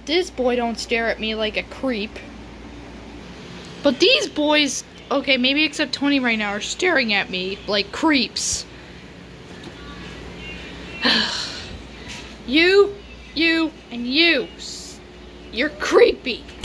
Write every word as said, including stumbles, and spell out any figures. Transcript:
this boy don't stare at me like a creep. But these boys, okay, maybe except Tony right now, are staring at me like creeps. You, you, and you. You're creepy.